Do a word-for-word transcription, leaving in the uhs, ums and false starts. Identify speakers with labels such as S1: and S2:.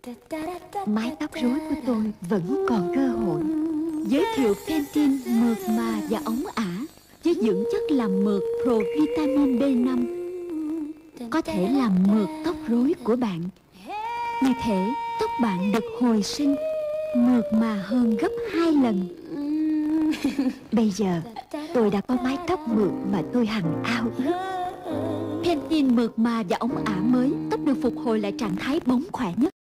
S1: Mái tóc rối của tôi vẫn còn cơ hội. Giới thiệu Pantene mượt mà và óng ả với dưỡng chất làm mượt provitamin B năm, có thể làm mượt tóc rối của bạn. Như thể tóc bạn được hồi sinh, mượt mà hơn gấp hai lần. Bây giờ tôi đã có mái tóc mượt mà tôi hằng ao ước. Pantene mượt mà và óng ả mới, tóc được phục hồi lại trạng thái bóng khỏe nhất.